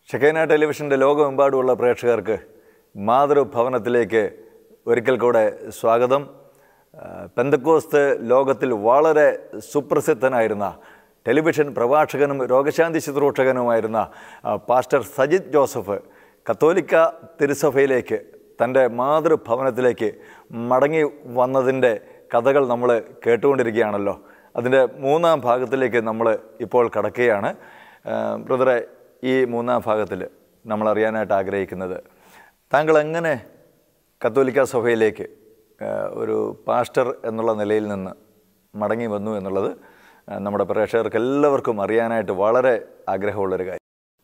ഷെക്കൈന ടെലിവിഷൻ്റെ ലോകമെമ്പാടുമുള്ള പ്രേക്ഷകർക്ക് മാതൃഭവനത്തിലേക്ക് ഒരിക്കൽ കൂടെ സ്വാഗതം. പെന്തക്കോസ്ത് ലോകത്തിൽ വളരെ സുപ്രസിദ്ധനായിരുന്ന ടെലിവിഷൻ പ്രഭാഷകനും രോഗശാന്തി ശുശ്രൂഷകനുമായിരുന്ന പാസ്റ്റർ സജിത് ജോസഫ് കത്തോലിക്ക തിരുസഭയിലേക്ക് തൻ്റെ മാതൃഭവനത്തിലേക്ക് മടങ്ങി വന്നതിൻ്റെ കഥകൾ നമ്മൾ കേട്ടുകൊണ്ടിരിക്കുകയാണല്ലോ. അതിൻ്റെ മൂന്നാം ഭാഗത്തിലേക്ക് നമ്മൾ ഇപ്പോൾ കടക്കുകയാണ്. ബ്രദറെ, ഈ മൂന്നാം ഭാഗത്തിൽ നമ്മൾ അറിയാനായിട്ട് ആഗ്രഹിക്കുന്നത് താങ്കൾ എങ്ങനെ കത്തോലിക്ക സഭയിലേക്ക് ഒരു പാസ്റ്റർ എന്നുള്ള നിലയിൽ നിന്ന് മടങ്ങി വന്നു എന്നുള്ളത് നമ്മുടെ പ്രേക്ഷകർക്ക് എല്ലാവർക്കും അറിയാനായിട്ട് വളരെ ആഗ്രഹമുള്ളൊരു കാര്യം.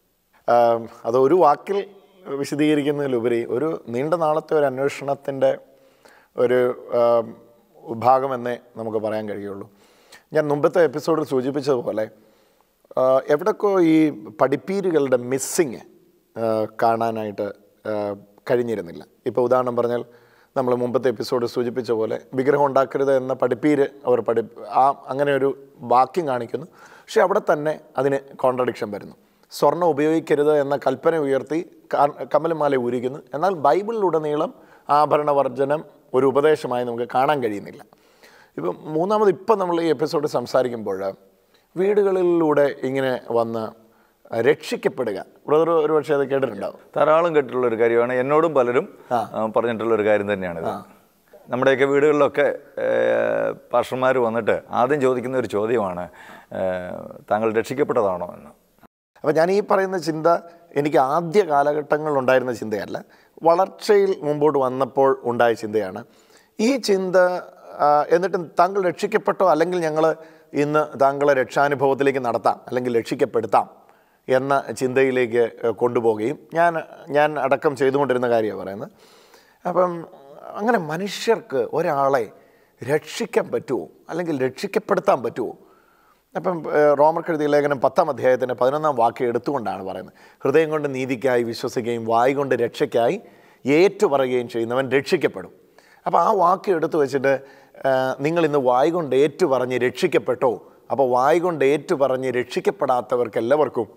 അത് ഒരു വാക്കിൽ വിശദീകരിക്കുന്നതിലുപരി ഒരു നീണ്ട നാളത്തെ ഒരു അന്വേഷണത്തിൻ്റെ ഒരു ഭാഗമെന്നേ നമുക്ക് പറയാൻ കഴിയുള്ളൂ. ഞാൻ മുമ്പത്തെ എപ്പിസോഡിൽ സൂചിപ്പിച്ചതുപോലെ എവിടൊക്കെ ഈ പഠിപ്പീരുകളുടെ മിസ്സിങ് കാണാനായിട്ട് കഴിഞ്ഞിരുന്നില്ല. ഇപ്പോൾ ഉദാഹരണം പറഞ്ഞാൽ നമ്മൾ മുമ്പത്തെ എപ്പിസോഡ് സൂചിപ്പിച്ച പോലെ വിഗ്രഹം ഉണ്ടാക്കരുത് എന്ന പഠിപ്പീര് അവർ അങ്ങനെ ഒരു വാക്യം കാണിക്കുന്നു. പക്ഷെ അവിടെ തന്നെ അതിന് കോൺട്രഡിക്ഷൻ വരുന്നു. സ്വർണ്ണം ഉപയോഗിക്കരുത് എന്ന കൽപ്പന ഉയർത്തി കമലമാല ഊരിക്കുന്നു. എന്നാൽ ബൈബിളിലുടനീളം ആഭരണവർജനം ഒരു ഉപദേശമായി നമുക്ക് കാണാൻ കഴിയുന്നില്ല. ഇപ്പം മൂന്നാമത് ഇപ്പം നമ്മൾ ഈ എപ്പിസോഡ് സംസാരിക്കുമ്പോൾ വീടുകളിലൂടെ ഇങ്ങനെ വന്ന് രക്ഷിക്കപ്പെടുക, ബ്രദർ ഒരു പക്ഷേ അത് കേട്ടിട്ടുണ്ടാവും. ധാരാളം കേട്ടിട്ടുള്ളൊരു കാര്യമാണ്. എന്നോടും പലരും പറഞ്ഞിട്ടുള്ളൊരു കാര്യം തന്നെയാണിത്. നമ്മുടെയൊക്കെ വീടുകളിലൊക്കെ പാസ്റ്റർമാർ വന്നിട്ട് ആദ്യം ചോദിക്കുന്ന ഒരു ചോദ്യമാണ്, താങ്കൾ രക്ഷിക്കപ്പെട്ടതാണോ എന്ന്. അപ്പോൾ ഞാൻ ഈ പറയുന്ന ചിന്ത എനിക്ക് ആദ്യ കാലഘട്ടങ്ങളിലുണ്ടായിരുന്ന ചിന്തയല്ല, വളർച്ചയിൽ മുമ്പോട്ട് വന്നപ്പോൾ ഉണ്ടായ ചിന്തയാണ്. ഈ ചിന്ത എന്നിട്ട് താങ്കൾ രക്ഷിക്കപ്പെട്ടോ, അല്ലെങ്കിൽ ഞങ്ങൾ ഇന്ന് താങ്കളെ രക്ഷാനുഭവത്തിലേക്ക് നടത്താം, അല്ലെങ്കിൽ രക്ഷിക്കപ്പെടുത്താം എന്ന ചിന്തയിലേക്ക് കൊണ്ടുപോവുകയും ഞാൻ അടക്കം ചെയ്തുകൊണ്ടിരുന്ന കാര്യമാണ് പറയുന്നത്. അപ്പം അങ്ങനെ മനുഷ്യർക്ക് ഒരാളെ രക്ഷിക്കാൻ പറ്റുമോ, അല്ലെങ്കിൽ രക്ഷിക്കപ്പെടുത്താൻ പറ്റുമോ? അപ്പം റോമർക്ക് എഴുതിയ ലേഖനം 10-ാം അധ്യായത്തിൻ്റെ 11-ാം വാക്യം എടുത്തുകൊണ്ടാണ് പറയുന്നത്, ഹൃദയം കൊണ്ട് നീതിക്കായി വിശ്വസിക്കുകയും വായ് കൊണ്ട് രക്ഷയ്ക്കായി ഏറ്റുപറയുകയും ചെയ്യുന്നവൻ രക്ഷിക്കപ്പെടും. അപ്പോൾ ആ വാക്യം എടുത്തു വെച്ചിട്ട് നിങ്ങളിന്ന് വായ് കൊണ്ട് ഏറ്റുപറഞ്ഞ് രക്ഷിക്കപ്പെട്ടോ? അപ്പോൾ വായ് കൊണ്ട് ഏറ്റുപറഞ്ഞ് രക്ഷിക്കപ്പെടാത്തവർക്ക് എല്ലാവർക്കും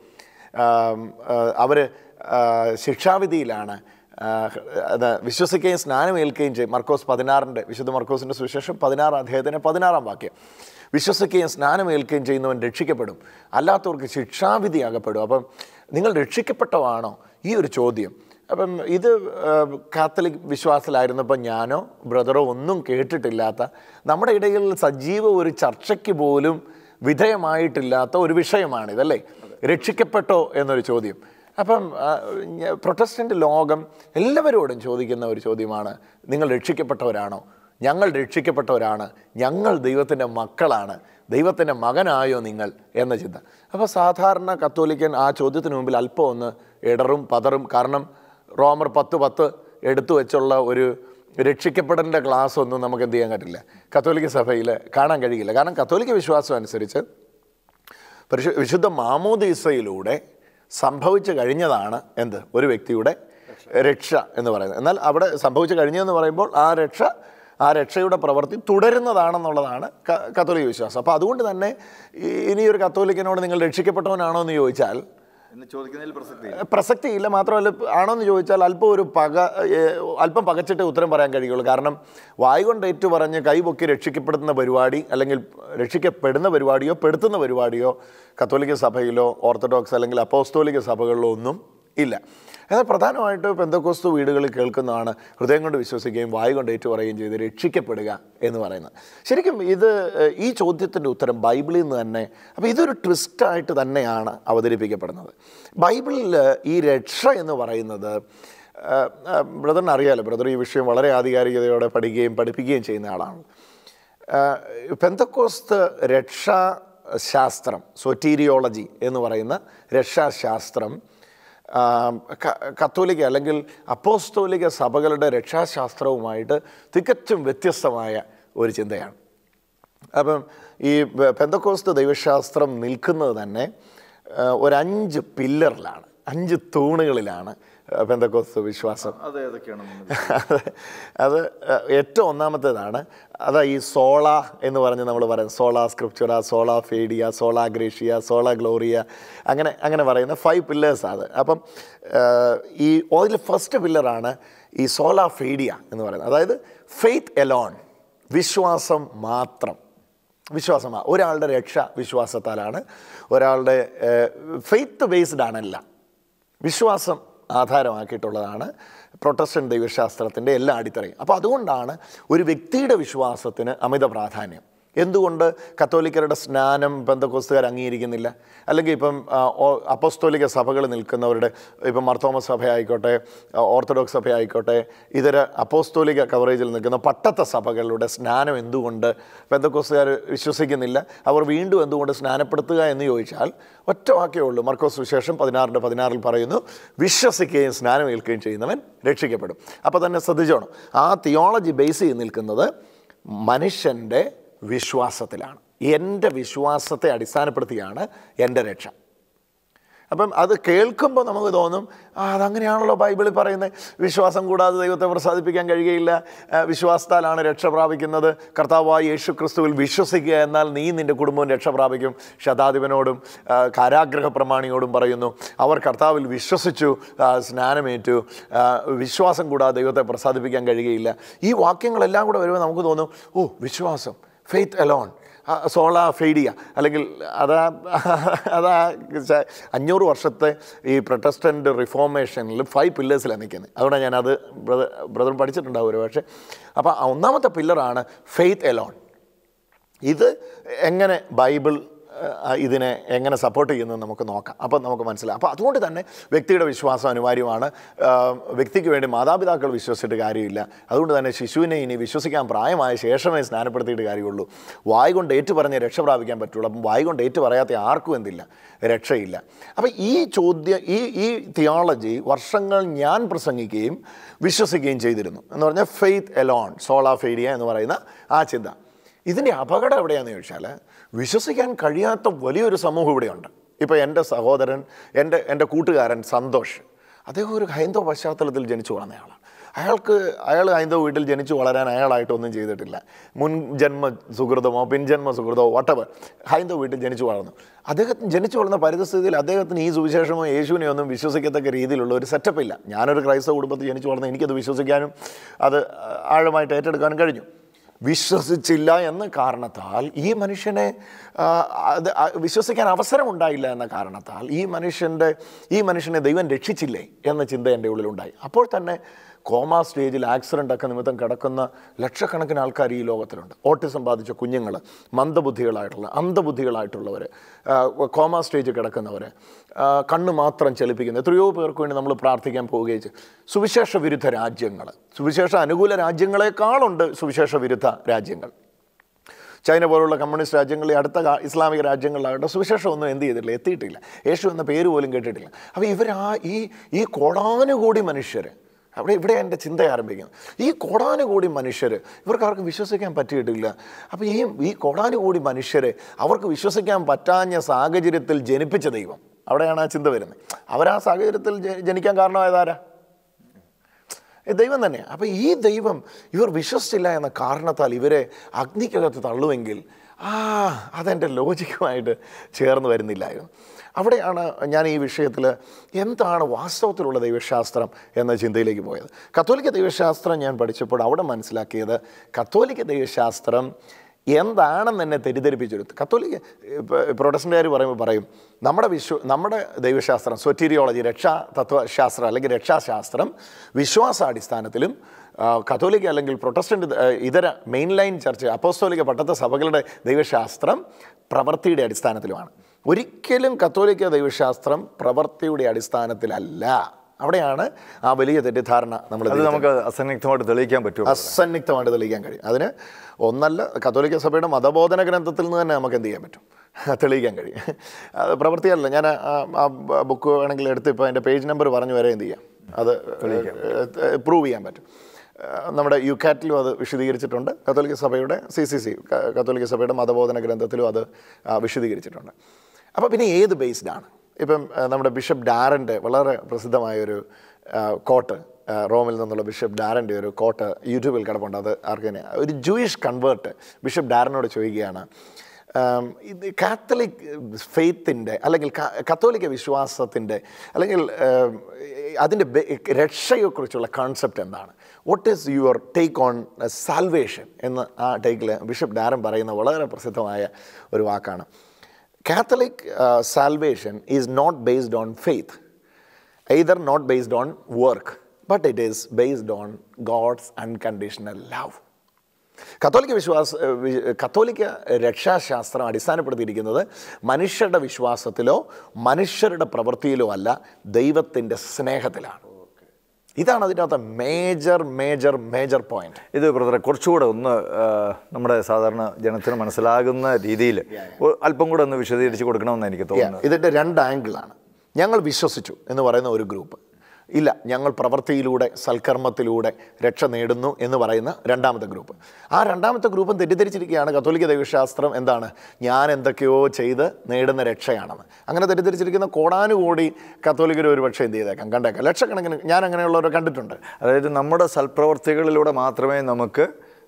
അവർ ശിക്ഷാവിധിയിലാണ്. വിശ്വസിക്കുകയും സ്നാനമേൽക്കുകയും ചെയ്യും. വിശുദ്ധ മർക്കോസിൻ്റെ സുവിശേഷം 16-ാം അധ്യായത്തിൻ്റെ 16-ാം വാക്യം, വിശ്വസിക്കുകയും സ്നാനമേൽക്കുകയും ചെയ്യുന്നവൻ രക്ഷിക്കപ്പെടും, അല്ലാത്തവർക്ക് ശിക്ഷാവിധി അകപ്പെടും. അപ്പം നിങ്ങൾ രക്ഷിക്കപ്പെട്ടവാണോ? ഈ ഒരു ചോദ്യം. അപ്പം ഇത് കാത്തലിക് വിശ്വാസത്തിലായിരുന്നപ്പോൾ ഞാനോ ബ്രദറോ ഒന്നും കേട്ടിട്ടില്ലാത്ത, നമ്മുടെ ഇടയിൽ സജീവ ഒരു ചർച്ചയ്ക്ക് പോലും വിധേയമായിട്ടില്ലാത്ത ഒരു വിഷയമാണ് ഇതല്ലേ, രക്ഷിക്കപ്പെട്ടോ എന്നൊരു ചോദ്യം. അപ്പം പ്രൊട്ടസ്റ്റൻ്റ് ലോകം എല്ലാവരോടും ചോദിക്കുന്ന ഒരു ചോദ്യമാണ്, നിങ്ങൾ രക്ഷിക്കപ്പെട്ടവരാണോ? ഞങ്ങൾ രക്ഷിക്കപ്പെട്ടവരാണ്, ഞങ്ങൾ ദൈവത്തിൻ്റെ മക്കളാണ്, ദൈവത്തിൻ്റെ മകനായോ നിങ്ങൾ എന്ന ചിന്ത. അപ്പോൾ സാധാരണ കത്തോലിക്കൻ ആ ചോദ്യത്തിന് മുമ്പിൽ അല്പം ഒന്ന് ഇടറും പതറും. കാരണം റോമർ 10:10 എടുത്തു വെച്ചുള്ള ഒരു രക്ഷിക്കപ്പെടേണ്ട ക്ലാസ് ഒന്നും നമുക്ക് എന്ത് ചെയ്യാൻ പറ്റില്ല, കത്തോലിക്ക സഭയിൽ കാണാൻ കഴിയില്ല. കാരണം കത്തോലിക്ക വിശ്വാസം അനുസരിച്ച് വിശുദ്ധ മാമോദീസയിലൂടെ സംഭവിച്ചു കഴിഞ്ഞതാണ് ഒരു വ്യക്തിയുടെ രക്ഷ എന്ന് പറയുന്നത്. എന്നാൽ അവിടെ സംഭവിച്ചു കഴിഞ്ഞതെന്ന് പറയുമ്പോൾ ആ രക്ഷയുടെ പ്രവൃത്തി തുടരുന്നതാണെന്നുള്ളതാണ് കത്തോലിക്ക വിശ്വാസം. അപ്പോൾ അതുകൊണ്ട് തന്നെ ഇനിയൊരു കത്തോലിക്കനോട് നിങ്ങൾ രക്ഷിക്കപ്പെട്ടവനാണോ എന്ന് ചോദിച്ചാൽ പ്രസക്തിയില്ല. മാത്രമല്ല, ആണോ എന്ന് ചോദിച്ചാൽ അല്പം പകച്ചിട്ട് ഉത്തരം പറയാൻ കഴിയുള്ളൂ. കാരണം വായ് കൊണ്ട് ഏറ്റു പറഞ്ഞ് കൈപൊക്കി രക്ഷിക്കപ്പെടുന്ന പരിപാടി, അല്ലെങ്കിൽ രക്ഷിക്കപ്പെടുന്ന പരിപാടിയോ പെടുത്തുന്ന പരിപാടിയോ കത്തോലിക്ക സഭയിലോ ഓർത്തഡോക്സ് അല്ലെങ്കിൽ അപ്പോസ്തോലിക സഭകളിലോ ഒന്നും ഇല്ല. എന്നാൽ പ്രധാനമായിട്ട് പെന്തക്കോസ്ത് വീടുകളിൽ കേൾക്കുന്നതാണ് ഹൃദയം കൊണ്ട് വിശ്വസിക്കുകയും വായ് കൊണ്ട് ഏറ്റു പറയുകയും ചെയ്ത് രക്ഷിക്കപ്പെടുക എന്ന് പറയുന്നത്. ശരിക്കും ഈ ചോദ്യത്തിൻ്റെ ഉത്തരം ബൈബിളിൽ നിന്ന് തന്നെ, അപ്പോൾ ഇതൊരു ട്വിസ്റ്റായിട്ട് തന്നെയാണ് അവതരിപ്പിക്കപ്പെടുന്നത്. ബൈബിളിൽ ഈ രക്ഷ എന്ന് പറയുന്നത്, ബ്രദറിന് അറിയാലോ, ബ്രദർ ഈ വിഷയം വളരെ ആധികാരികതയോടെ പഠിപ്പിക്കുകയും ചെയ്യുന്ന ആളാണ്. പെന്തക്കോസ്ത് രക്ഷാശാസ്ത്രം, സൊറ്റീരിയോളജി എന്ന് പറയുന്ന രക്ഷാശാസ്ത്രം കത്തോലിക്ക അല്ലെങ്കിൽ അപ്പോസ്തോലിക സഭകളുടെ രക്ഷാശാസ്ത്രവുമായിട്ട് തികച്ചും വ്യത്യസ്തമായ ഒരു ചിന്തയാണ്. അപ്പം ഈ പെന്തക്കോസ്ത് ദൈവശാസ്ത്രം നിൽക്കുന്നത് തന്നെ ഒരു 5 പില്ലറിലാണ്, 5 തൂണുകളിലാണ് പെന്തക്കോസ്ത് വിശ്വാസം. അത് ഏറ്റവും ഒന്നാമത്തേതാണ്. അതാ ഈ സോള എന്ന് പറഞ്ഞ് നമ്മൾ പറയും. Sola scriptura, sola fide, sola gratia, sola gloria, അങ്ങനെ പറയുന്ന 5 പില്ലേഴ്സ് അത്. അപ്പം ഈ അതിൽ ഫസ്റ്റ് പില്ലറാണ് ഈ സോള ഫേഡിയ എന്ന് പറയുന്നത്. അതായത് ഫെയ്ത്ത് എലോൺ, വിശ്വാസം മാത്രം. വിശ്വാസമാണ്. ഒരാളുടെ രക്ഷ വിശ്വാസത്താലാണ്. ഒരാളുടെ ഫെയ്ത്ത് ബേസ്ഡ് ആണല്ല, വിശ്വാസം ആധാരമാക്കിയിട്ടുള്ളതാണ് പ്രൊട്ടസ്റ്റന്റ് ദൈവശാസ്ത്രത്തിൻ്റെ എല്ലാ അടിത്തറയും. അപ്പോൾ അതുകൊണ്ടാണ് ഒരു വ്യക്തിയുടെ വിശ്വാസത്തിന് അമിത പ്രാധാന്യം. എന്തുകൊണ്ട് കത്തോലിക്കരുടെ സ്നാനം പെന്തക്കോസ്തുകാർ അംഗീകരിക്കുന്നില്ല? അല്ലെങ്കിൽ ഇപ്പം അപ്പോസ്തോലിക സഭകൾ നിൽക്കുന്നവരുടെ, ഇപ്പം മാർത്തോമ സഭ ആയിക്കോട്ടെ, ഓർത്തഡോക്സ് സഭ ആയിക്കോട്ടെ, ഇതര അപ്പോസ്തോലിക കവറേജിൽ നിൽക്കുന്ന പട്ടത്ത സഭകളുടെ സ്നാനം എന്തുകൊണ്ട് പെന്തക്കോസ്തുകാർ വിശ്വസിക്കുന്നില്ല? അവർ വീണ്ടും എന്തുകൊണ്ട് സ്നാനപ്പെടുത്തുക എന്ന് ചോദിച്ചാൽ ഒറ്റ വാക്കേ ഉള്ളൂ. മർക്കോസ് സുവിശേഷം 16:16 പറയുന്നു, വിശ്വസിക്കുകയും സ്നാനമേൽക്കുകയും ചെയ്യുന്നവൻ രക്ഷിക്കപ്പെടും. അപ്പോൾ തന്നെ ശ്രദ്ധിച്ചോണം, ആ തിയോളജി ബേസ് ചെയ്ത് നിൽക്കുന്നത് മനുഷ്യൻ്റെ വിശ്വാസത്തിലാണ്. എൻ്റെ വിശ്വാസത്തെ അടിസ്ഥാനപ്പെടുത്തിയാണ് എൻ്റെ രക്ഷ. അപ്പം അത് കേൾക്കുമ്പോൾ നമുക്ക് തോന്നും, അതങ്ങനെയാണല്ലോ ബൈബിളിൽ പറയുന്നത്, വിശ്വാസം കൂടാതെ ദൈവത്തെ പ്രസാദിപ്പിക്കാൻ കഴിയുകയില്ല, വിശ്വാസത്താലാണ് രക്ഷ പ്രാപിക്കുന്നത്, കർത്താവായ യേശു ക്രിസ്തുവിൽ വിശ്വസിക്കുക, എന്നാൽ നീ നിൻ്റെ കുടുംബവും രക്ഷ പ്രാപിക്കും. ശതാധിപനോടും കാരാഗ്രഹ പ്രമാണിയോടും പറയുന്നു, അവർ കർത്താവിൽ വിശ്വസിച്ചു, സ്നാനമേറ്റു, വിശ്വാസം കൂടാതെ ദൈവത്തെ പ്രസാദിപ്പിക്കാൻ കഴിയുകയില്ല. ഈ വാക്യങ്ങളെല്ലാം കൂടെ വരുമ്പോൾ നമുക്ക് തോന്നും, വിശ്വാസം, ഫെയ്ത്ത് എലോൺ, സോള ഫെയ്ഡിയ. അല്ലെങ്കിൽ അതാ 500 വർഷത്തെ ഈ പ്രൊട്ടസ്റ്റൻ്റ് റിഫോർമേഷനിൽ 5 പില്ലേഴ്സിലാണ് നിൽക്കുന്നത്. അതുകൊണ്ടാണ് ഞാനത് ബ്രദർ പഠിച്ചിട്ടുണ്ടാവും ഒരു പക്ഷേ. അപ്പോൾ ഒന്നാമത്തെ പില്ലറാണ് ഫെയ്ത്ത് എലോൺ. ഇത് എങ്ങനെ ബൈബിൾ ഇതിനെ എങ്ങനെ സപ്പോർട്ട് ചെയ്യുന്നത് നമുക്ക് നോക്കാം. അപ്പം നമുക്ക് മനസ്സിലാവും. അപ്പോൾ അതുകൊണ്ട് തന്നെ വ്യക്തിയുടെ വിശ്വാസം അനിവാര്യമാണ്. വ്യക്തിക്ക് വേണ്ടി മാതാപിതാക്കൾ വിശ്വസിച്ചിട്ട് കാര്യമില്ല. അതുകൊണ്ട് തന്നെ ശിശുവിനെ ഇനി വിശ്വസിക്കാൻ പ്രായമായ ശേഷമേ സ്നാനപ്പെടുത്തിയിട്ട് കാര്യമുള്ളൂ. വായ കൊണ്ട് ഏറ്റു പറഞ്ഞ് രക്ഷ പ്രാപിക്കാൻ പറ്റുള്ളൂ. അപ്പം വായ കൊണ്ട് ഏറ്റു പറയാത്ത ആർക്കും എന്തില്ല, രക്ഷയില്ല. അപ്പം ഈ ചോദ്യം, ഈ തിയോളജി വർഷങ്ങൾ ഞാൻ പ്രസംഗിക്കുകയും വിശ്വസിക്കുകയും ചെയ്തിരുന്നു. എന്ന് പറഞ്ഞാൽ ഫെയ്ത്ത് എലോൺ, സോള ഫെയ്ഡിയ എന്ന് പറയുന്ന ആ ചിന്ത. ഇതിൻ്റെ അപകടം എവിടെയാണെന്ന് ചോദിച്ചാൽ, വിശ്വസിക്കാൻ കഴിയാത്ത വലിയൊരു സമൂഹം ഇവിടെയുണ്ട്. ഇപ്പോൾ എൻ്റെ സഹോദരൻ, എൻ്റെ കൂട്ടുകാരൻ സന്തോഷ്, അദ്ദേഹം ഒരു ഹൈന്ദവ പശ്ചാത്തലത്തിൽ ജനിച്ചു വളർന്നയാളാണ്. അയാൾ ഹൈന്ദവ വീട്ടിൽ ജനിച്ചു വളരാൻ അയാളായിട്ടൊന്നും ചെയ്തിട്ടില്ല. മുൻ ജന്മ സുഹൃതമോ പിൻജന്മ സുഹൃതമോ വട്ടവർ, ഹൈന്ദവ വീട്ടിൽ ജനിച്ചു വളർന്നു. അദ്ദേഹത്തിന് ജനിച്ചു വളർന്ന പരിസ്ഥിതിയിൽ അദ്ദേഹത്തിന് ഈ സുവിശേഷമോ യേശുവിനെ ഒന്നും വിശ്വസിക്കത്തക്ക രീതിയിലുള്ള ഒരു സെറ്റപ്പ് ഇല്ല. ഞാനൊരു ക്രൈസ്തവ കുടുംബത്തിൽ ജനിച്ചു വളർന്ന് എനിക്കത് വിശ്വസിക്കാനും അത് ആഴമായിട്ട് ഏറ്റെടുക്കാനും കഴിഞ്ഞു. വിശ്വസിച്ചില്ല എന്ന കാരണത്താൽ ഈ മനുഷ്യനെ വിശ്വസിക്കാൻ അവസരമുണ്ടായില്ല എന്ന കാരണത്താൽ ഈ മനുഷ്യനെ ദൈവം രക്ഷിച്ചില്ലേ എന്ന ചിന്ത എൻ്റെ ഉള്ളിലുണ്ടായി. അപ്പോൾ തന്നെ കോമ സ്റ്റേജിൽ ആക്സിഡൻ്റൊക്കെ നിമിത്തം കിടക്കുന്ന ലക്ഷക്കണക്കിന് ആൾക്കാർ ഈ ലോകത്തിലുണ്ട്. ഓട്ടിസം ബാധിച്ച കുഞ്ഞുങ്ങൾ, അന്ധബുദ്ധികളായിട്ടുള്ളവർ, കോമ സ്റ്റേജിൽ കിടക്കുന്നവർ, കണ്ണ് മാത്രം ചലിപ്പിക്കുന്ന എത്രയോ പേർക്ക് വേണ്ടി നമ്മൾ പ്രാർത്ഥിക്കാൻ പോവുകയും ചെയ്യും. സുവിശേഷ വിരുദ്ധ രാജ്യങ്ങൾ, സുവിശേഷ അനുകൂല രാജ്യങ്ങളെക്കാളുണ്ട് സുവിശേഷ വിരുദ്ധ രാജ്യങ്ങൾ. ചൈന പോലുള്ള കമ്മ്യൂണിസ്റ്റ് രാജ്യങ്ങളിൽ, അടുത്ത ഇസ്ലാമിക രാജ്യങ്ങളിലാകട്ടെ സുവിശേഷം ഒന്നും എന്ത് ചെയ്തിട്ടില്ല, എത്തിയിട്ടില്ല. യേശു എന്ന പേര് പോലും കേട്ടിട്ടില്ല. അപ്പോൾ ഈ കോടാനുകൂടി മനുഷ്യർ, ഇവിടെ എൻ്റെ ചിന്ത ആരംഭിക്കുന്നു. ഈ കോടാനുകൂടി മനുഷ്യർ, ഇവർക്കാർക്കും വിശ്വസിക്കാൻ പറ്റിയിട്ടില്ല. അപ്പോൾ ഈ കോടാനുകൂടി മനുഷ്യരെ അവർക്ക് വിശ്വസിക്കാൻ പറ്റാഞ്ഞ സാഹചര്യത്തിൽ ജനിപ്പിച്ച ദൈവം, അവിടെയാണ് ആ ചിന്ത വരുന്നത്. അവരാ സാഹചര്യത്തിൽ ജനിക്കാൻ കാരണമായതാരാ? ദൈവം തന്നെ. അപ്പോൾ ഈ ദൈവം ഇവർ വിശ്വസിച്ചില്ല എന്ന കാരണത്താൽ ഇവരെ അഗ്നിക്കകത്ത് തള്ളുമെങ്കിൽ അതെൻ്റെ ലോജിക്കുമായിട്ട് ചേർന്ന് വരുന്നില്ലായിരുന്നു. അവിടെയാണ് ഞാൻ ഈ വിഷയത്തിൽ എന്താണ് വാസ്തവത്തിലുള്ള ദൈവശാസ്ത്രം എന്ന ചിന്തയിലേക്ക് പോയത്. കത്തോലിക്ക ദൈവശാസ്ത്രം ഞാൻ പഠിച്ചപ്പോൾ അവിടെ മനസ്സിലാക്കിയത്, കത്തോലിക്ക ദൈവശാസ്ത്രം എന്താണെന്ന് എന്നെ തെറ്റിദ്ധരിപ്പിച്ചെടുത്തു. പ്രൊട്ടസ്റ്റന്റുകാർ പറയും നമ്മുടെ ദൈവശാസ്ത്രം, സൊറ്റീരിയോളജി, രക്ഷാതത്വശാസ്ത്രം അല്ലെങ്കിൽ രക്ഷാശാസ്ത്രം വിശ്വാസാടിസ്ഥാനത്തിലും കത്തോലിക്ക അല്ലെങ്കിൽ പ്രൊട്ടസ്റ്റന്റ് ഇതര മെയിൻ ലൈൻ ചർച്ച് അപ്പോസ്തോലിക പട്ടത്ത സഭകളുടെ ദൈവശാസ്ത്രം പ്രവൃത്തിയുടെ അടിസ്ഥാനത്തിലുമാണ്. ഒരിക്കലും കത്തോലിക്ക ദൈവശാസ്ത്രം പ്രവൃത്തിയുടെ അടിസ്ഥാനത്തിലല്ല. അവിടെയാണ് ആ വലിയ തെറ്റിദ്ധാരണ നമുക്ക് അസന്നിഗ്ധമായിട്ട് തെളിയിക്കാൻ പറ്റും. അസന്നിഗ്ധമായിട്ട് തെളിയിക്കാൻ കഴിയും. അതിന് ഒന്നല്ല, കത്തോലിക്ക സഭയുടെ മതബോധന ഗ്രന്ഥത്തിൽ നിന്ന് തന്നെ നമുക്ക് എന്ത് ചെയ്യാൻ പറ്റും, തെളിയിക്കാൻ കഴിയും. അത് പ്രവൃത്തിയല്ല. ഞാൻ ആ ബുക്ക് വേണമെങ്കിൽ എടുത്ത് ഇപ്പോൾ അതിൻ്റെ പേജ് നമ്പർ പറഞ്ഞു വരെ എന്ത് ചെയ്യാം, അത് പ്രൂവ് ചെയ്യാൻ പറ്റും. നമ്മുടെ യുക്കാറ്റിലും അത് വിശദീകരിച്ചിട്ടുണ്ട്. കത്തോലിക്ക സഭയുടെ CCC കത്തോലിക്ക സഭയുടെ മതബോധന ഗ്രന്ഥത്തിലും അത് വിശദീകരിച്ചിട്ടുണ്ട്. അപ്പോൾ പിന്നെ ഏത് ബേസ്ഡാണ്? ഇപ്പം നമ്മുടെ ബിഷപ്പ് ഡാരൻ്റെ വളരെ പ്രസിദ്ധമായൊരു കോട്ട്, റോമിൽ നിന്നുള്ള ബിഷപ്പ് ഡാരൻ്റെ ഒരു കോട്ട് യൂട്യൂബിൽ കിടപ്പുണ്ട്. അത് ആർക്കനെ ഒരു ജൂയിഷ് കൺവേർട്ട് ബിഷപ്പ് ഡാരനോട് ചോദിക്കുകയാണ്, ഇത് കാത്തലിക് ഫെയ്ത്തിൻ്റെ അല്ലെങ്കിൽ കത്തോലിക്ക വിശ്വാസത്തിൻ്റെ അല്ലെങ്കിൽ അതിൻ്റെ രക്ഷയെക്കുറിച്ചുള്ള കോൺസെപ്റ്റ് എന്താണ്, what is your take on salvation എന്ന് ആ ടേക്കിൽ ബിഷപ്പ് ഡാരൻ പറയുന്ന വളരെ പ്രസിദ്ധമായ ഒരു വാക്കാണ്. Catholic salvation is not based on faith, either not based on work, but it is based on God's unconditional love. കത്തോലിക്ക രക്ഷാശാസ്ത്രം അടിസ്ഥാനപ്പെടുത്തിയിരിക്കുന്നത് മനുഷ്യരുടെ വിശ്വാസത്തിലോ മനുഷ്യരുടെ പ്രവൃത്തിയിലോ അല്ല, ദൈവത്തിൻ്റെ സ്നേഹത്തിലാണ്. ഇതാണ് അതിനകത്ത് മേജർ പോയിന്റ്. ഇത് ബ്രദറെ കുറച്ചുകൂടെ ഒന്ന് നമ്മുടെ സാധാരണ ജനത്തിന് മനസ്സിലാകുന്ന രീതിയിൽ അല്പം കൂടെ ഒന്ന് വിശദീകരിച്ച് കൊടുക്കണമെന്ന് എനിക്ക് തോന്നുന്നു. ഇതിൻ്റെ 2 ആംഗിളാണ്. ഞങ്ങൾ വിശ്വസിച്ചു എന്ന് പറയുന്ന ഒരു ഗ്രൂപ്പ്, ഇല്ല ഞങ്ങൾ പ്രവൃത്തിയിലൂടെ സൽക്കർമ്മത്തിലൂടെ രക്ഷ നേടുന്നു എന്ന് പറയുന്ന രണ്ടാമത്തെ ഗ്രൂപ്പ്. ആ രണ്ടാമത്തെ ഗ്രൂപ്പും തെറ്റിദ്ധരിച്ചിരിക്കുകയാണ് കത്തോലിക്ക ദൈവശാസ്ത്രം എന്താണ്, ഞാൻ എന്തൊക്കെയോ ചെയ്ത് നേടുന്ന രക്ഷയാണെന്ന്. അങ്ങനെ തെറ്റിദ്ധരിച്ചിരിക്കുന്ന കോടാനുകോടി കത്തോലിക്കർ ഒരു പക്ഷേ എന്ത് ചെയ്തേക്കാം, കണ്ടേക്കാം, ലക്ഷക്കണക്കിന് ഞാൻ അങ്ങനെയുള്ളവരെ കണ്ടിട്ടുണ്ട്. അതായത് നമ്മുടെ സൽപ്രവർത്തികളിലൂടെ മാത്രമേ നമുക്ക്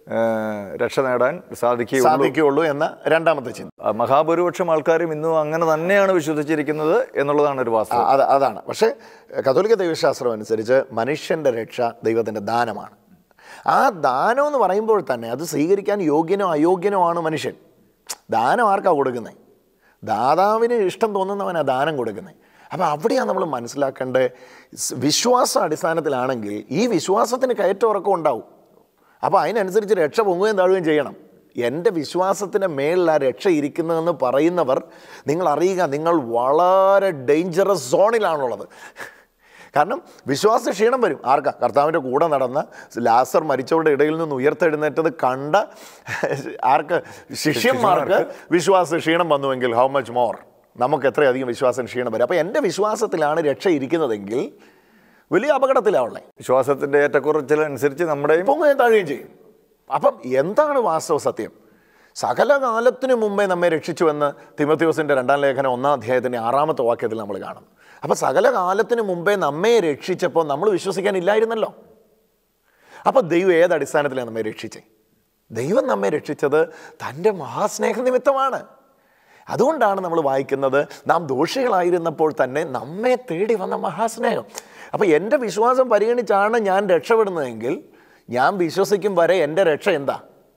രക്ഷ നേടാൻ സാധിക്കുകയുള്ളൂ എന്ന രണ്ടാമത്തെ ചിന്ത. മഹാഭൂരിപക്ഷം ആൾക്കാരും ഇന്നും അങ്ങനെ തന്നെയാണ് വിശ്വസിച്ചിരിക്കുന്നത് എന്നുള്ളതാണ് ഒരു വാസ്തവം. അതാണ്. പക്ഷേ കത്തോലിക്ക ദൈവശാസ്ത്രം അനുസരിച്ച് മനുഷ്യൻ്റെ രക്ഷ ദൈവത്തിൻ്റെ ദാനമാണ്. ആ ദാനം എന്ന് പറയുമ്പോൾ തന്നെ അത് സ്വീകരിക്കാൻ യോഗ്യനോ അയോഗ്യനോ ആണ് മനുഷ്യൻ. ദാനം ആർക്കാണ് കൊടുക്കുന്നത്? ദാതാവിന് ഇഷ്ടം തോന്നുന്നവനാണ് ദാനം കൊടുക്കുന്നത്. അപ്പോൾ അവിടെയാണ് നമ്മൾ മനസ്സിലാക്കേണ്ടത്, വിശ്വാസ അടിസ്ഥാനത്തിലാണെങ്കിൽ ഈ വിശ്വാസത്തിന് കയറ്റം ഉണ്ടാവും. അപ്പോൾ അതിനനുസരിച്ച് രക്ഷ പൊങ്ങുകയും താഴുകയും ചെയ്യണം. എൻ്റെ വിശ്വാസത്തിന് മേളിൽ ആ രക്ഷ ഇരിക്കുന്നതെന്ന് പറയുന്നവർ, നിങ്ങൾ അറിയുക, നിങ്ങൾ വളരെ ഡേഞ്ചറസ് സോണിലാണുള്ളത്. കാരണം വിശ്വാസ ക്ഷീണം വരും. ആർക്കാ? കർത്താവിൻ്റെ കൂടെ നടന്ന ലാസർ മരിച്ചവരുടെ ഇടയിൽ നിന്ന് ഉയർത്തെഴുന്നേറ്റത് കണ്ട ആർക്ക്? ശിഷ്യന്മാർക്ക് വിശ്വാസ ക്ഷീണം വന്നുവെങ്കിൽ ഹൗ മച്ച് മോർ നമുക്ക് എത്രയധികം വിശ്വാസം ക്ഷീണം വരും. അപ്പോൾ എൻ്റെ വിശ്വാസത്തിലാണ് രക്ഷ ഇരിക്കുന്നതെങ്കിൽ വലിയ അപകടത്തിലാവുള്ളത്. വിശ്വാസത്തിൻ്റെ ഏറ്റക്കുറച്ചിലനുസരിച്ച് നമ്മുടെ പൊങ്ങുകയും താഴുകയും ചെയ്യും. അപ്പം എന്താണ് വാസ്തവ സത്യം? സകല കാലത്തിനു മുമ്പേ നമ്മെ രക്ഷിച്ചുവെന്ന് തിമോഥെയോസിൻ്റെ 2-ാം ലേഖനം 1-ാം അധ്യായത്തിൻ്റെ 6-ാമത്തെ വാക്യത്തിൽ നമ്മൾ കാണും. അപ്പോൾ സകല കാലത്തിനു മുമ്പേ നമ്മെ രക്ഷിച്ചപ്പോൾ നമ്മൾ വിശ്വസിക്കാനില്ലായിരുന്നല്ലോ. അപ്പോൾ ദൈവം ഏതടിസ്ഥാനത്തിലാണ് നമ്മെ രക്ഷിച്ചത്? ദൈവം നമ്മെ രക്ഷിച്ചത് തൻ്റെ മഹാസ്നേഹ നിമിത്തമാണ്. അതുകൊണ്ടാണ് നമ്മൾ വായിക്കുന്നത്, നാം ദോഷികളായിരുന്നപ്പോൾ തന്നെ നമ്മെ തേടി വന്ന മഹാസ്നേഹം. അപ്പോൾ എൻ്റെ വിശ്വാസം പരിഗണിച്ചാണ് ഞാൻ രക്ഷപ്പെടുന്നതെങ്കിൽ ഞാൻ വിശ്വസിക്കും വരെ എൻ്റെ രക്ഷ എന്താ?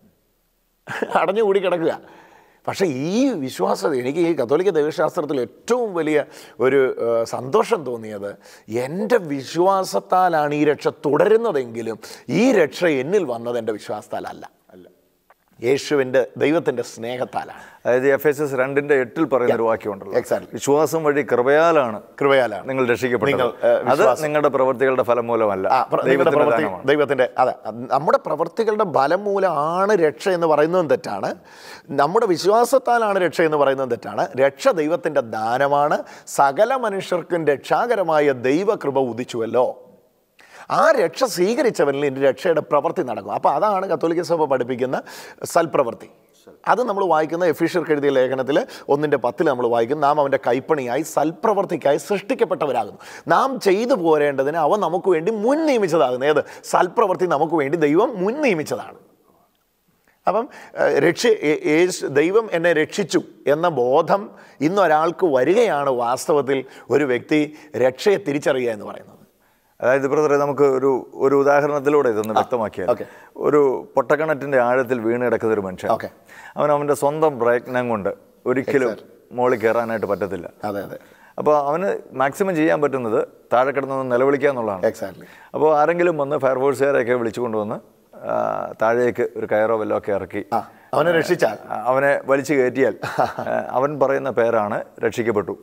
അടഞ്ഞുകൂടി കിടക്കുക. പക്ഷേ ഈ വിശ്വാസം, എനിക്ക് ഈ കത്തോലിക്ക ദൈവശാസ്ത്രത്തിൽ ഏറ്റവും വലിയ ഒരു സന്തോഷം തോന്നിയത്, എൻ്റെ വിശ്വാസത്താലാണ് ഈ രക്ഷ തുടരുന്നതെങ്കിലും ഈ രക്ഷ എന്നിൽ വന്നത് എൻ്റെ വിശ്വാസത്താലല്ല, യേശുവിൻ്റെ ദൈവത്തിൻ്റെ സ്നേഹത്താലാണ്. അതായത് എഫെസസ് 2:8 പറയുന്ന ഒരു വാക്യമുണ്ടല്ലോ, എക്സാക്ട്ലി, വിശ്വാസം വഴി കൃപയാലാണ് നിങ്ങൾ രക്ഷിക്കപ്പെട്ടത്, അത് നിങ്ങളുടെ പ്രവൃത്തികളുടെ ഫലം മൂലമല്ല, ദൈവത്തിൻ്റെ. അതെ, നമ്മുടെ പ്രവൃത്തികളുടെ ഫലം മൂലമാണ് രക്ഷ എന്ന് പറയുന്നതും തെറ്റാണ്. നമ്മുടെ വിശ്വാസത്താലാണ് രക്ഷ എന്ന് പറയുന്നതും തെറ്റാണ്. രക്ഷ ദൈവത്തിൻ്റെ ദാനമാണ്. സകല മനുഷ്യർക്കും രക്ഷാകരമായ ദൈവകൃപ ഉദിച്ചുവല്ലോ. ആ രക്ഷ സ്വീകരിച്ചവരിൽ ഇനി രക്ഷയുടെ പ്രവൃത്തി നടക്കും. അപ്പോൾ അതാണ് കത്തോലിക്ക സഭ പഠിപ്പിക്കുന്ന സൽപ്രവൃത്തി. അത് നമ്മൾ വായിക്കുന്ന എഫീഷ്യർക്ക് എഴുതിയ ലേഖനത്തിൽ 1:10 നമ്മൾ വായിക്കും, നാം അവൻ്റെ കൈപ്പണിയായി സൽപ്രവൃത്തിക്കായി സൃഷ്ടിക്കപ്പെട്ടവരാകുന്നു. നാം ചെയ്തു പോരേണ്ടതിന് അവൻ നമുക്ക് വേണ്ടി മുൻ നിയമിച്ചതാകുന്നു. ഏത്? സൽപ്രവൃത്തി നമുക്ക് വേണ്ടി ദൈവം മുൻ നിയമിച്ചതാണ്. അപ്പം ദൈവം എന്നെ രക്ഷിച്ചു എന്ന ബോധം ഇന്നൊരാൾക്ക് വരികയാണ് വാസ്തവത്തിൽ ഒരു വ്യക്തി രക്ഷയെ തിരിച്ചറിയുക എന്ന് പറയുന്നത്. അതായത് ബ്രദറെ, നമുക്ക് ഒരു ഉദാഹരണത്തിലൂടെ ഇതൊന്ന് വ്യക്തമാക്കിയാൽ, ഒരു പൊട്ടക്കിണറ്റിൻ്റെ ആഴത്തിൽ വീണ് കിടക്കുന്ന ഒരു മനുഷ്യൻ, അവൻ്റെ സ്വന്തം പ്രയത്നം കൊണ്ട് ഒരിക്കലും മുകളിൽ കയറാനായിട്ട് പറ്റത്തില്ല. അപ്പോൾ അവന് മാക്സിമം ചെയ്യാൻ പറ്റുന്നത് താഴെ കിടന്നൊന്ന് നിലവിളിക്കുക എന്നുള്ളതാണ്. അപ്പോൾ ആരെങ്കിലും വന്ന് ഫയർഫോഴ്സുകാരെയൊക്കെ വിളിച്ചു കൊണ്ടുവന്ന് താഴേക്ക് ഒരു കയറോ വല്ലോ ഒക്കെ ഇറക്കി അവനെ രക്ഷിച്ചാൽ, അവനെ വലിച്ചു കയറ്റിയാൽ അവൻ പറയുന്ന പേരാണ് രക്ഷിക്കപ്പെട്ടു,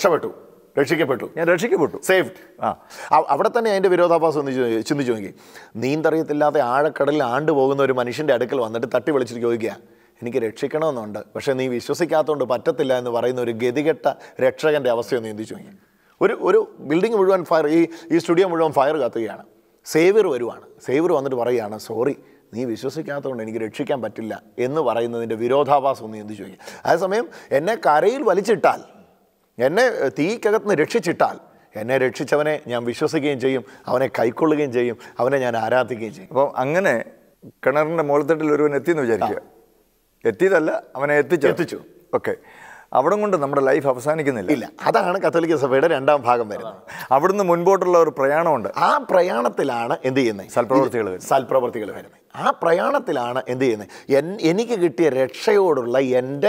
ഞാൻ രക്ഷിക്കപ്പെട്ടു, സേഫ്ഡ്. അവിടെ തന്നെ അതിൻ്റെ വിരോധാഭാസം ഒന്ന് ചിന്തിച്ചു നോക്കി. നീന്തറിയത്തില്ലാതെ ആഴക്കടലിൽ ആണ്ടുപോകുന്ന ഒരു മനുഷ്യൻ്റെ അടുക്കൽ വന്നിട്ട് തട്ടി വിളിച്ചിട്ട് ചോദിക്കുക, എനിക്ക് രക്ഷിക്കണമെന്നുണ്ട്, പക്ഷേ നീ വിശ്വസിക്കാത്തതുകൊണ്ട് പറ്റത്തില്ല എന്ന് പറയുന്ന ഒരു ഗതികെട്ട രക്ഷകൻ്റെ അവസ്ഥയൊന്ന് ചിന്തിച്ചു നോക്കി. ഒരു ബിൽഡിംഗ് മുഴുവൻ ഫയർ, ഈ സ്റ്റുഡിയോ മുഴുവൻ ഫയർ കത്തുകയാണ്. സേവ്യർ വന്നിട്ട് പറയുകയാണ്, സോറി, നീ വിശ്വസിക്കാത്തതുകൊണ്ട് എനിക്ക് രക്ഷിക്കാൻ പറ്റില്ല എന്ന് പറയുന്നതിൻ്റെ വിരോധാഭാസം ഒന്ന് ചിന്തിച്ചു നോക്കി. അതേസമയം എന്നെ കരയിൽ വലിച്ചിട്ടാൽ, എന്നെ തീക്കകത്ത് നിന്ന് രക്ഷിച്ചിട്ടാൽ എന്നെ രക്ഷിച്ചവനെ ഞാൻ വിശ്വസിക്കുകയും ചെയ്യും, അവനെ കൈക്കൊള്ളുകയും ചെയ്യും, അവനെ ഞാൻ ആരാധിക്കുകയും ചെയ്യും. അപ്പോൾ അങ്ങനെ കിണറിൻ്റെ മുകളിൽത്തട്ടിൽ ഒരുവൻ എത്തിയെന്ന് വിചാരിക്കുക. എത്തിയതല്ല, അവനെ എത്തിച്ചു. ഓക്കെ, അവിടം കൊണ്ട് നമ്മുടെ ലൈഫ് അവസാനിക്കുന്നില്ല. ഇല്ല, അതാണ് കത്തോലിക്ക സഭയുടെ രണ്ടാം ഭാഗം വരുന്നത്. അവിടുന്ന് മുൻപോട്ടുള്ള ഒരു പ്രയാണമുണ്ട്. ആ പ്രയാണത്തിലാണ് എന്ത് ചെയ്യുന്നത്? സൽപ്രവർത്തികൾ വരുന്നത്. ആ പ്രയാണത്തിലാണ് എന്ത് ചെയ്യുന്നത്? എനിക്ക് കിട്ടിയ രക്ഷയോടുള്ള എൻ്റെ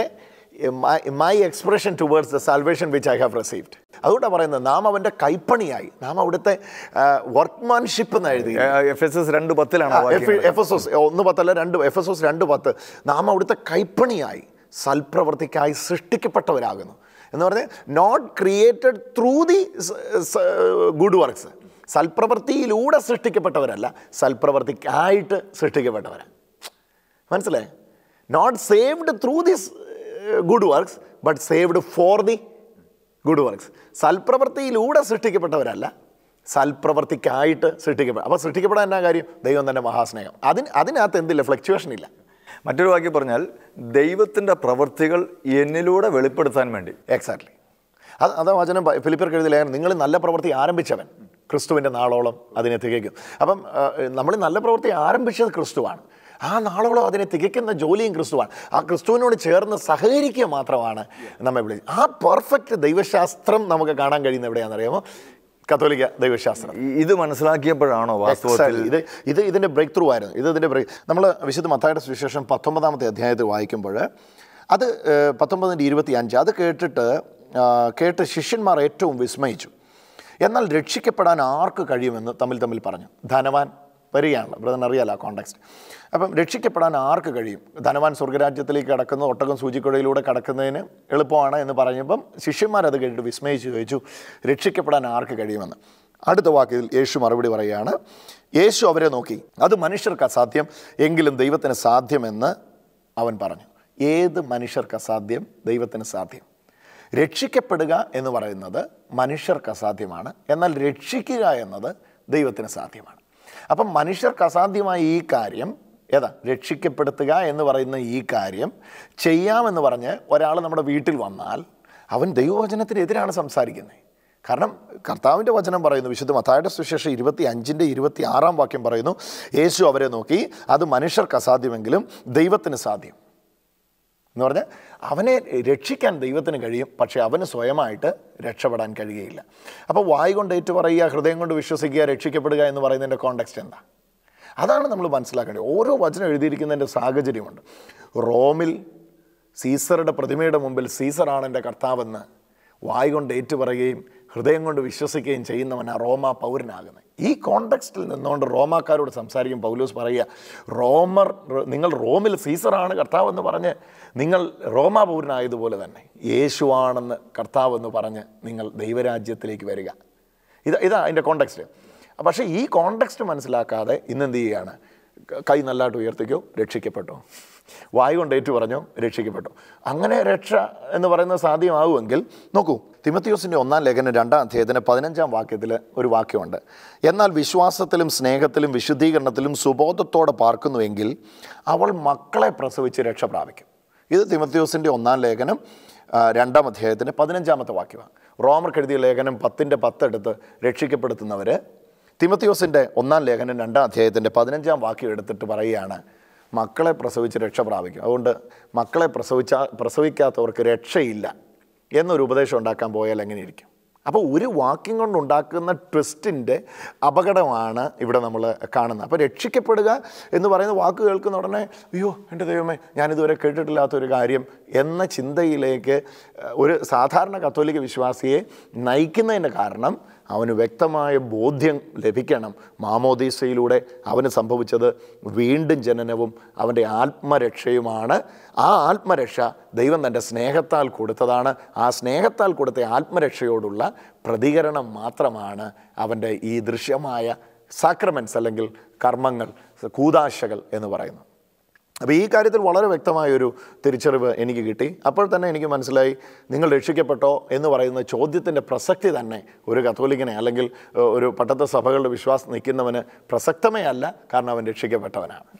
my expression towards the salvation which I have received. അതുകൊണ്ടാണ് പറയുന്നത്, നാം അവൻ്റെ കൈപ്പണിയായി, നാം അവിടുത്തെ വർക്ക്മാൻഷിപ്പ് എന്ന് എഴുതി. എഫെസോസ് 2:10 എഫെസോസ് 1:10 എഫെസോസ് 2:10 നാം അവിടുത്തെ കൈപ്പണിയായി സൽപ്രവർത്തിക്കായി സൃഷ്ടിക്കപ്പെട്ടവരാകുന്നു എന്ന് പറഞ്ഞാൽ not created through the good works. സൽപ്രവൃത്തിയിലൂടെ സൃഷ്ടിക്കപ്പെട്ടവരല്ല, സൽപ്രവർത്തിക്കായിട്ട് സൃഷ്ടിക്കപ്പെട്ടവരാണ്. മനസ്സിലായേ? Not saved through this good works but saved for the good works. സൽപ്രവൃത്തിയിലൂടെ സൃഷ്ടിക്കപ്പെട്ടവരല്ല, സൽപ്രവൃത്തിക്കായിട്ട് സൃഷ്ടിക്കപ്പെട്ട. അപ്പോൾ സൃഷ്ടിക്കപ്പെടാൻ എന്നാ കാര്യം? ദൈവം തന്നെ മഹാസ്നേഹം. അതിനകത്ത് എന്തില്ല? ഫ്ലക്ച്വേഷൻ ഇല്ല. മറ്റൊരു വാക്യം പറഞ്ഞാൽ ദൈവത്തിൻ്റെ പ്രവൃത്തികൾ എന്നിലൂടെ വെളിപ്പെടുത്താൻ വേണ്ടി. എക്സാക്ട്ലി. അതാ വചനം ഫിലിപ്പിയർക്ക് എഴുതിയ ലേഖനം, നിങ്ങൾ നല്ല പ്രവൃത്തി ആരംഭിച്ചവൻ ക്രിസ്തുവിൻ്റെ നാളോളം അതിനെ തികയ്ക്കും. അപ്പം നമ്മൾ നല്ല പ്രവൃത്തി ആരംഭിച്ചത് ക്രിസ്തുവാണ്. ആ നാളോളം അതിനെ തികയ്ക്കുന്ന ജോലിയും ക്രിസ്തുവാണ്. ആ ക്രിസ്തുവിനോട് ചേർന്ന് സഹകരിക്കുക മാത്രമാണ് നമ്മെ വിളിച്ചത്. ആ പെർഫെക്റ്റ് ദൈവശാസ്ത്രം നമുക്ക് കാണാൻ കഴിയുന്ന എവിടെയാണെന്നറിയാമോ? കത്തോലിക്ക ദൈവശാസ്ത്രം. ഇത് മനസ്സിലാക്കിയപ്പോഴാണോ വാസ്തവത്തിൽ ഇതിൻ്റെ ബ്രേക്ക് ത്രൂ ആയിരുന്നു. ഇതിൻ്റെ നമ്മൾ വിശുദ്ധ മത്തായിയുടെ സുവിശേഷം 19-ാമത്തെ അധ്യായത്തിൽ വായിക്കുമ്പോൾ അത് 19:25 അത് കേട്ട് ശിഷ്യന്മാർ ഏറ്റവും വിസ്മയിച്ചു. എന്നാൽ രക്ഷിക്കപ്പെടാൻ ആർക്ക് കഴിയുമെന്ന് തമ്മിൽ പറഞ്ഞു. ധനവാൻ വരികയാണല്ലോ, ബ്രദറിന് അറിയാലോ ആ കോണ്ടെക്സ്റ്റ്. അപ്പം രക്ഷിക്കപ്പെടാൻ ആർക്ക് കഴിയും? ധനവാൻ സ്വർഗ്ഗരാജ്യത്തിലേക്ക് കടക്കുന്നു, ഒട്ടകം സൂചിക്കുഴയിലൂടെ കടക്കുന്നതിന് എളുപ്പമാണ് എന്ന് പറഞ്ഞപ്പം ശിഷ്യന്മാരത് കേട്ടിട്ട് വിസ്മയിച്ച് ചോദിച്ചു, രക്ഷിക്കപ്പെടാൻ ആർക്ക് കഴിയുമെന്ന്. അടുത്ത വാക്കിൽ യേശു മറുപടി പറയുകയാണ്. യേശു അവരെ നോക്കി, അത് മനുഷ്യർക്ക് അസാധ്യം, എങ്കിലും ദൈവത്തിന് സാധ്യമെന്ന് അവൻ പറഞ്ഞു. ഏത് മനുഷ്യർക്ക് അസാധ്യം? ദൈവത്തിന് സാധ്യം. രക്ഷിക്കപ്പെടുക എന്ന് പറയുന്നത് മനുഷ്യർക്ക് അസാധ്യമാണ്, എന്നാൽ രക്ഷിക്കുക എന്നത് ദൈവത്തിന് സാധ്യമാണ്. അപ്പം മനുഷ്യർക്ക് അസാധ്യമായ ഈ കാര്യം ഏതാ? രക്ഷിക്കപ്പെടുത്തുക എന്ന് പറയുന്ന ഈ കാര്യം ചെയ്യാമെന്ന് പറഞ്ഞ് ഒരാൾ നമ്മുടെ വീട്ടിൽ വന്നാൽ അവൻ ദൈവവചനത്തിനെതിരാണ് സംസാരിക്കുന്നത്. കാരണം കർത്താവിൻ്റെ വചനം പറയുന്നു, വിശുദ്ധ മത്തായിയുടെ സുവിശേഷം 25:26 വാക്യം പറയുന്നു, യേശു അവരെ നോക്കി, അത് മനുഷ്യർക്ക് അസാധ്യമെങ്കിലും ദൈവത്തിന് സാധ്യം എന്ന് പറഞ്ഞാൽ അവനെ രക്ഷിക്കാൻ ദൈവത്തിന് കഴിയും, പക്ഷേ അവന് സ്വയമായിട്ട് രക്ഷപ്പെടാൻ കഴിയുകയില്ല. അപ്പോൾ വായ് കൊണ്ട് ഏറ്റുപറയുക, ഹൃദയം കൊണ്ട് വിശ്വസിക്കുക, രക്ഷിക്കപ്പെടുക എന്ന് പറയുന്നതിൻ്റെ കോണ്ടെക്സ്റ്റ് എന്താ? അതാണ് നമ്മൾ മനസ്സിലാക്കേണ്ടത്. ഓരോ വചനം എഴുതിയിരിക്കുന്നതിൻ്റെ സാഹചര്യമുണ്ട്. റോമിൽ സീസറുടെ പ്രതിമയുടെ മുമ്പിൽ സീസറാണ് എൻ്റെ കർത്താവെന്ന് വായ് കൊണ്ട് ഏറ്റുപറയുകയും ഹൃദയം കൊണ്ട് വിശ്വസിക്കുകയും ചെയ്യുന്നവൻ ആ റോമാ പൗരനാകുന്നത്. ഈ കോണ്ടെക്സ്റ്റിൽ നിന്നുകൊണ്ട് റോമാക്കാരോട് സംസാരിക്കും പൗലോസ് പറയുക, നിങ്ങൾ റോമിൽ സീസറാണ് കർത്താവെന്ന് പറഞ്ഞ് നിങ്ങൾ റോമാ പൗരനായതുപോലെ തന്നെ യേശുവാണെന്ന് കർത്താവെന്ന് പറഞ്ഞ് നിങ്ങൾ ദൈവരാജ്യത്തിലേക്ക് വരിക. ഇതാ അതിൻ്റെ കോണ്ടെക്സ്റ്റ്. പക്ഷേ ഈ കോണ്ടെക്സ്റ്റ് മനസ്സിലാക്കാതെ ഇന്നെന്ത് ചെയ്യുകയാണ്? കൈ നല്ലതായിട്ട് ഉയർത്തിക്കോ, രക്ഷിക്കപ്പെട്ടോ, വായു കൊണ്ട് ഏറ്റു പറഞ്ഞോ, രക്ഷിക്കപ്പെട്ടോ. അങ്ങനെ രക്ഷ എന്ന് പറയുന്നത് സാധ്യമാവുമെങ്കിൽ നോക്കൂ, തിമത്തിയോസിൻ്റെ 1-ാം ലേഖനം 2-ാം അധ്യായത്തിന് 15-ാം വാക്യത്തിൽ ഒരു വാക്യമുണ്ട്. എന്നാൽ വിശ്വാസത്തിലും സ്നേഹത്തിലും വിശുദ്ധീകരണത്തിലും സുബോധത്തോടെ പാർക്കുന്നുവെങ്കിൽ അവൾ മക്കളെ പ്രസവിച്ച് രക്ഷ പ്രാപിക്കും. ഇത് തിമത്തിയോസിൻ്റെ 1-ാം ലേഖനം 2-ാം അധ്യായത്തിന് 15-ാമത്തെ വാക്യമാണ്. റോമർക്ക് എഴുതിയ ലേഖനം 10-10 എടുത്ത് രക്ഷിക്കപ്പെടുത്തുന്നവർ തിമത്തിയോസിൻ്റെ 1-ാം ലേഖനം 2-ാം അധ്യായത്തിൻ്റെ 15-ാം വാക്യം എടുത്തിട്ട് പറയുകയാണ്, മക്കളെ പ്രസവിച്ച് രക്ഷ പ്രാപിക്കും. അതുകൊണ്ട് മക്കളെ പ്രസവിക്കാത്തവർക്ക് രക്ഷയില്ല എന്നൊരു ഉപദേശം ഉണ്ടാക്കാൻ പോയാൽ എങ്ങനെ ഇരിക്കും? അപ്പോൾ ഒരു വാക്യം കൊണ്ടുണ്ടാക്കുന്ന ട്വിസ്റ്റിൻ്റെ അപകടമാണ് ഇവിടെ നമ്മൾ കാണുന്നത്. അപ്പോൾ രക്ഷിക്കപ്പെടുക എന്ന് പറയുന്ന വാക്ക് കേൾക്കുന്ന ഉടനെ അയ്യോ എൻ്റെ ദൈവമേ ഞാനിതുവരെ കേട്ടിട്ടില്ലാത്തൊരു കാര്യം എന്ന ചിന്തയിലേക്ക് ഒരു സാധാരണ കത്തോലിക്ക വിശ്വാസിയെ നയിക്കുന്നതിൻ്റെ കാരണം അവന് വ്യക്തമായ ബോധ്യം ലഭിക്കണം. മാമോദീസയിലൂടെ അവന് സംഭവിച്ചത് വീണ്ടും ജനനവും അവൻ്റെ ആത്മരക്ഷയുമാണ്. ആ ആത്മരക്ഷ ദൈവം തൻ്റെ സ്നേഹത്താൽ കൊടുത്തതാണ്. ആ സ്നേഹത്താൽ കൊടുത്ത ആത്മരക്ഷയോടുള്ള പ്രതികരണം മാത്രമാണ് അവൻ്റെ ഈ ദൃശ്യമായ സാക്രമെൻറ്റ്സ് അല്ലെങ്കിൽ കർമ്മങ്ങൾ, കൂദാശകൾ എന്ന് പറയുന്നത്. അപ്പോൾ ഈ കാര്യത്തിൽ വളരെ വ്യക്തമായൊരു തിരിച്ചറിവ് എനിക്ക് കിട്ടി. അപ്പോൾ തന്നെ എനിക്ക് മനസ്സിലായി, നിങ്ങൾ രക്ഷിക്കപ്പെട്ടോ എന്ന് പറയുന്ന ചോദ്യത്തിൻ്റെ പ്രസക്തി തന്നെ ഒരു കത്തോലിക്കനെ അല്ലെങ്കിൽ ഒരു പട്ടത്ത സഭകളുടെ വിശ്വാസം നിൽക്കുന്നവന് പ്രസക്തമേ അല്ല, കാരണം അവൻ രക്ഷിക്കപ്പെട്ടവനാണ്.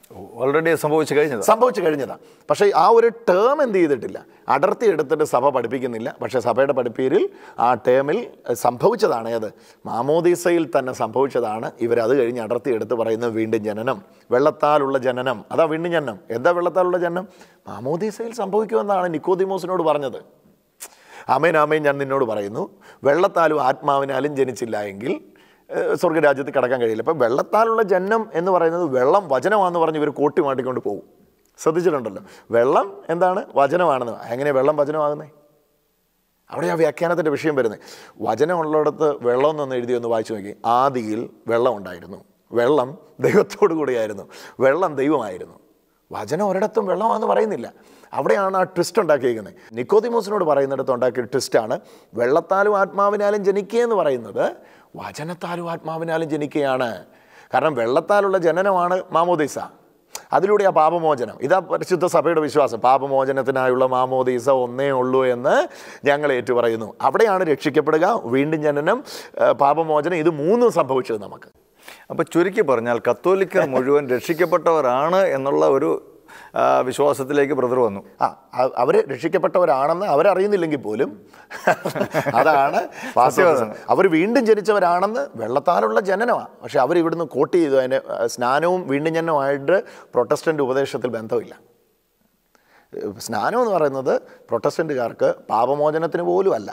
ഓൾറെഡി സംഭവിച്ചു കഴിഞ്ഞതാണ്. പക്ഷേ ആ ഒരു ടേം എന്ത് ചെയ്തിട്ടില്ല, അടർത്തി എടുത്തിട്ട് സഭ പഠിപ്പിക്കുന്നില്ല. പക്ഷേ സഭയുടെ പഠിപ്പീരിൽ ആ ടേമിൽ സംഭവിച്ചതാണ്. ഏത്? മാമോദീസയിൽ തന്നെ സംഭവിച്ചതാണ്. ഇവരത് കഴിഞ്ഞ് അടർത്തി എടുത്ത് പറയുന്നത് വീണ്ടും ജനനം, വെള്ളത്താലുള്ള ജനനം. അതാ വീണ്ടും ജനനം. എന്താ വെള്ളത്താലുള്ള ജനനം? മാമോദീസയിൽ സംഭവിക്കുമെന്നാണ് നിക്കോദിമോസിനോട് പറഞ്ഞത്. ആമേൻ ആമേൻ ഞാൻ നിന്നോട് പറയുന്നു, വെള്ളത്താലും ആത്മാവിനാലും ജനിച്ചില്ല എങ്കിൽ സ്വർഗ്ഗരാജ്യത്തിൽ കടക്കാൻ കഴിയില്ല. അപ്പം വെള്ളത്താലുള്ള ജനനം എന്ന് പറയുന്നത് വെള്ളം വചനമാണെന്ന് പറഞ്ഞ് ഇവർ കോട്ടി മാട്ടിക്കൊണ്ട് പോകും. ശ്രദ്ധിച്ചിട്ടുണ്ടല്ലോ, വെള്ളം എന്താണ്? വചനമാണെന്ന്. എങ്ങനെ വെള്ളം വചനമാകുന്നേ? അവിടെ ആ വ്യാഖ്യാനത്തിൻ്റെ വിഷയം വരുന്നത്. വചനമുള്ളിടത്ത് വെള്ളം എന്നൊന്ന് എഴുതി ഒന്ന് വായിച്ചു നോക്കി. ആദിയിൽ വെള്ളം ഉണ്ടായിരുന്നു, വെള്ളം ദൈവത്തോടു കൂടിയായിരുന്നു, വെള്ളം ദൈവമായിരുന്നു. വചനം ഒരിടത്തും വെള്ളമാണെന്ന് പറയുന്നില്ല. അവിടെയാണ് ആ ട്വിസ്റ്റ് ഉണ്ടാക്കിയിരിക്കുന്നത്. നിക്കോദിമോസിനോട് പറയുന്നിടത്ത് ഉണ്ടാക്കിയ ട്വിസ്റ്റാണ് വെള്ളത്താലും ആത്മാവിനാലും ജനിക്കുക എന്ന് പറയുന്നത് വചനത്താലും ആത്മാവിനാലും ജനിക്കുകയാണ്. കാരണം വെള്ളത്താലുള്ള ജനനമാണ് മാമോദീസ, അതിലൂടെ ആ പാപമോചനം. ഇതാ പരിശുദ്ധ സഭയുടെ വിശ്വാസം. പാപമോചനത്തിനായുള്ള മാമോദീസ ഒന്നേ ഉള്ളൂ എന്ന് ഞങ്ങൾ ഏറ്റുപറയുന്നു. അവിടെയാണ് രക്ഷിക്കപ്പെടുക, വീണ്ടും ജനനം, പാപമോചനം, ഇത് മൂന്നും സംഭവിച്ചത് നമുക്ക്. അപ്പോൾ ചുരുക്കി പറഞ്ഞാൽ കത്തോലിക്കർ മുഴുവൻ രക്ഷിക്കപ്പെട്ടവരാണ് എന്നുള്ള ഒരു വിശ്വാസത്തിലേക്ക് ബ്രദർ വന്നു. അവർ രക്ഷിക്കപ്പെട്ടവരാണെന്ന് അവരറിയുന്നില്ലെങ്കിൽ പോലും അതാണ് വാസ്തവം. അവർ വീണ്ടും ജനിച്ചവരാണെന്ന് വെള്ളത്താലുള്ള ജനനമാണ്. പക്ഷെ അവർ ഇവിടുന്ന് കോട്ട് ചെയ്തു. അതിൻ്റെ സ്നാനവും വീണ്ടും ജനനവുമായിട്ട് പ്രൊട്ടസ്റ്റൻ്റ് ഉപദേശത്തിൽ ബന്ധമില്ല. സ്നാനം എന്ന് പറയുന്നത് പ്രൊട്ടസ്റ്റൻ്റുകാർക്ക് പാപമോചനത്തിന് പോലും അല്ല.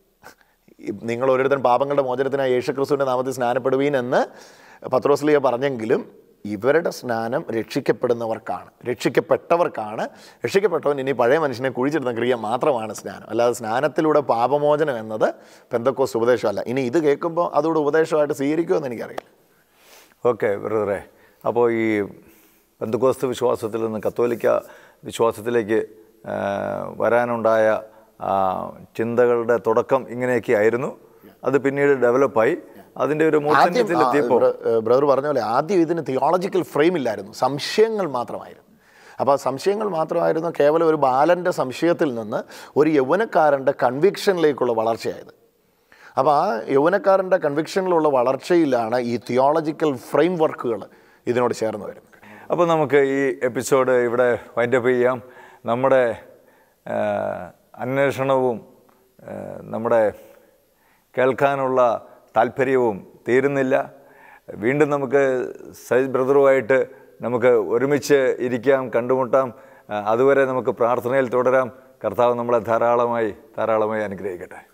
നിങ്ങൾ ഓരോരുത്തരും പാപങ്ങളുടെ മോചനത്തിനായി യേശുക്രിസ്തുവിൻ്റെ നാമത്തിൽ സ്നാനപ്പെടുവീൻ എന്ന് പത്രോസ്ലീഹ പറഞ്ഞെങ്കിലും ഇവരുടെ സ്നാനം രക്ഷിക്കപ്പെടുന്നവർക്കാണ്, രക്ഷിക്കപ്പെട്ടവർക്കാണ്. രക്ഷിക്കപ്പെട്ടവൻ ഇനി പഴയ മനുഷ്യനെ കുഴിച്ചിടുന്ന ക്രിയ മാത്രമാണ് സ്നാനം. അല്ലാതെ സ്നാനത്തിലൂടെ പാപമോചനം എന്നത് പെന്തക്കോസ്ത് ഉപദേശമല്ല. ഇനി ഇത് കേൾക്കുമ്പോൾ അതോട് ഉപദേശമായിട്ട് സ്വീകരിക്കുമെന്ന് എനിക്കറിയില്ല. ഓക്കെ ബ്രദറെ, അപ്പോൾ ഈ പെന്തക്കോസ്ത് വിശ്വാസത്തിൽ നിന്ന് കത്തോലിക്ക വിശ്വാസത്തിലേക്ക് വരാനുണ്ടായ ചിന്തകളുടെ തുടക്കം ഇങ്ങനെയൊക്കെ ആയിരുന്നു. അത് പിന്നീട് ഡെവലപ്പായി അതിൻ്റെ ഒരു മൂർധന്യത്തിലെത്തിയപ്പോൾ ബ്രദർ പറഞ്ഞ പോലെ ആദ്യം ഇതിന് തിയോളജിക്കൽ ഫ്രെയിം ഇല്ലായിരുന്നു, സംശയങ്ങൾ മാത്രമായിരുന്നു. അപ്പോൾ സംശയങ്ങൾ മാത്രമായിരുന്നു. കേവലം ഒരു ബാലൻ്റെ സംശയത്തിൽ നിന്ന് ഒരു യൗവനക്കാരൻ്റെ കൺവിക്ഷനിലേക്കുള്ള വളർച്ചയായത്. അപ്പോൾ ആ യൗവനക്കാരൻ്റെ കൺവിക്ഷനിലുള്ള വളർച്ചയിലാണ് ഈ തിയോളജിക്കൽ ഫ്രെയിം വർക്കുകൾ ഇതിനോട് ചേർന്ന് വരുന്നത്. അപ്പോൾ നമുക്ക് ഈ എപ്പിസോഡ് ഇവിടെ വൈൻഡപ്പ് ചെയ്യാം. നമ്മുടെ അന്വേഷണവും നമ്മുടെ കേൾക്കാനുള്ള താല്പര്യവും തീരുന്നില്ല. വീണ്ടും നമുക്ക് സൈദ് ബ്രദറുമായിട്ട് നമുക്ക് ഒരുമിച്ച് ഇരിക്കാം, കണ്ടുമുട്ടാം. അതുവരെ നമുക്ക് പ്രാർത്ഥനയിൽ തുടരാം. കർത്താവ് നമ്മളെ ധാരാളമായി അനുഗ്രഹിക്കട്ടെ.